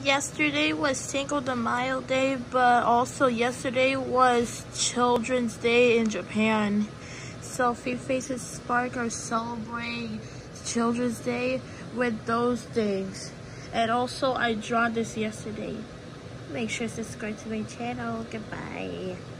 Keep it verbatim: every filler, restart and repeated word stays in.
Yesterday was Cinco de Mayo Day, but also yesterday was Children's Day in Japan. So Fake Faces Spark are celebrating Children's Day with those things. And also I drawn this yesterday. Make sure to subscribe to my channel. Goodbye.